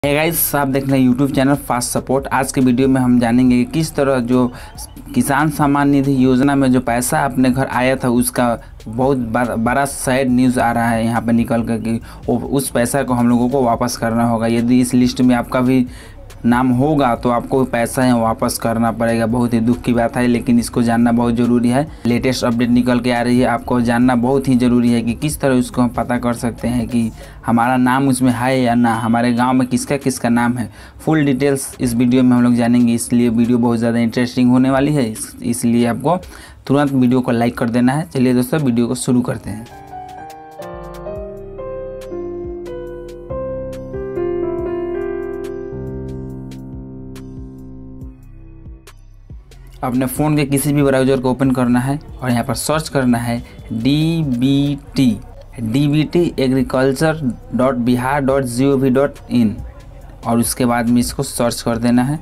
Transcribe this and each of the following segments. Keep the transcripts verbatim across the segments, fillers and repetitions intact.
Hey guys, आप देख रहे हैं यूट्यूब चैनल फास्ट सपोर्ट। आज के वीडियो में हम जानेंगे कि किस तरह जो किसान सम्मान निधि योजना में जो पैसा अपने घर आया था उसका बहुत बड़ा सैड न्यूज़ आ रहा है यहाँ पर निकल कर कि उस पैसा को हम लोगों को वापस करना होगा। यदि इस लिस्ट में आपका भी नाम होगा तो आपको पैसा है वापस करना पड़ेगा। बहुत ही दुख की बात है, लेकिन इसको जानना बहुत ज़रूरी है। लेटेस्ट अपडेट निकल के आ रही है, आपको जानना बहुत ही ज़रूरी है कि किस तरह उसको हम पता कर सकते हैं कि हमारा नाम उसमें है या ना, हमारे गांव में किसका किसका नाम है। फुल डिटेल्स इस वीडियो में हम लोग जानेंगे, इसलिए वीडियो बहुत ज़्यादा इंटरेस्टिंग होने वाली है। इसलिए आपको तुरंत वीडियो को लाइक कर देना है। चलिए दोस्तों, वीडियो को शुरू करते हैं। अपने फ़ोन के किसी भी ब्राउज़र को ओपन करना है और यहाँ पर सर्च करना है D B T D B T agriculture dot Bihar dot G O V dot in और उसके बाद में इसको सर्च कर देना है।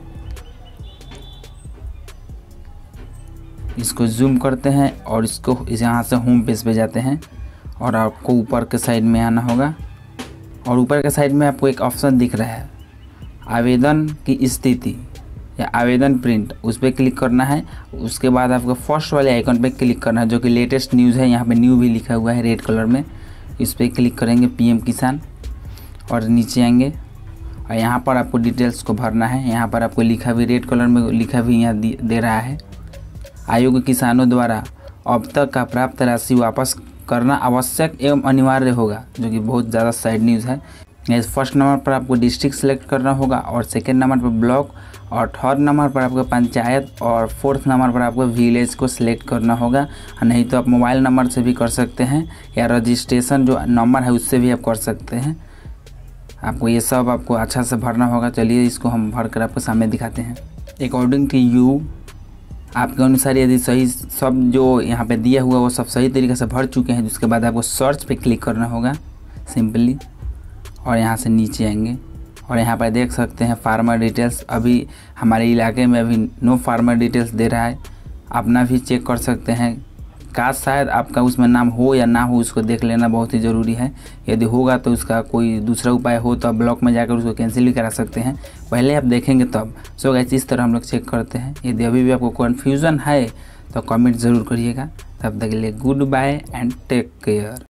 इसको जूम करते हैं और इसको यहाँ से होम पेज पे जाते हैं और आपको ऊपर के साइड में आना होगा और ऊपर के साइड में आपको एक ऑप्शन दिख रहा है आवेदन की स्थिति या आवेदन प्रिंट, उस पर क्लिक करना है। उसके बाद आपको फर्स्ट वाले आइकन पे क्लिक करना है जो कि लेटेस्ट न्यूज़ है। यहाँ पे न्यू भी लिखा हुआ है रेड कलर में, इस पर क्लिक करेंगे पीएम किसान और नीचे आएंगे और यहाँ पर आपको डिटेल्स को भरना है। यहाँ पर आपको लिखा भी रेड कलर में लिखा भी यहाँ दे रहा है आयोग किसानों द्वारा अब तक का प्राप्त राशि वापस करना आवश्यक एवं अनिवार्य होगा, जो कि बहुत ज़्यादा सैड न्यूज़ है। फर्स्ट नंबर पर आपको डिस्ट्रिक्ट सेलेक्ट करना होगा और सेकेंड नंबर पर ब्लॉक और थर्ड नंबर पर आपको पंचायत और फोर्थ नंबर पर आपको विलेज को सिलेक्ट करना होगा। नहीं तो आप मोबाइल नंबर से भी कर सकते हैं या रजिस्ट्रेशन जो नंबर है उससे भी आप कर सकते हैं। आपको ये सब आपको अच्छा से भरना होगा। चलिए इसको हम भर कर आपको सामने दिखाते हैं। अकॉर्डिंग टू यू, आपके अनुसार यदि सही सब जो यहाँ पे दिया हुआ वो सब सही तरीके से भर चुके हैं, जिसके बाद आपको सर्च पे क्लिक करना होगा सिंपली और यहाँ से नीचे आएंगे और यहाँ पर देख सकते हैं फार्मर डिटेल्स। अभी हमारे इलाके में अभी नो फार्मर डिटेल्स दे रहा है, अपना भी चेक कर सकते हैं। काश शायद आपका उसमें नाम हो या ना हो, उसको देख लेना बहुत ही ज़रूरी है। यदि होगा तो उसका कोई दूसरा उपाय हो तो आप ब्लॉक में जाकर उसको कैंसिल भी करा सकते हैं, पहले आप देखेंगे तब। सो गाइस, इस तरह हम लोग चेक करते हैं। यदि अभी भी आपको कन्फ्यूज़न है तो कमेंट ज़रूर करिएगा। तब तक के लिए goodbye and take care.